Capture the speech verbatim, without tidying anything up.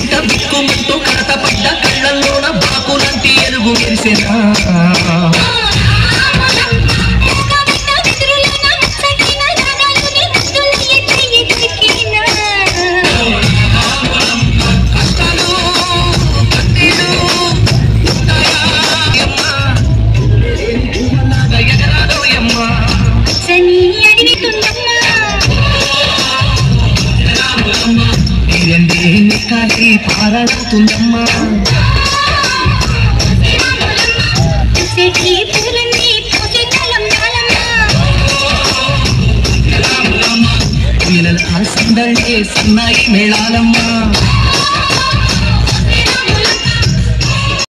కుంట బిక్కుమంటూ కడత పడ్డ కళ్ళల్లోన బాకులంటి ఎలుగు మెరిసెనా కాలి పారాడుతుందమ్మా పిల్లల సందడి సన్నాయి మేళాలమ్మా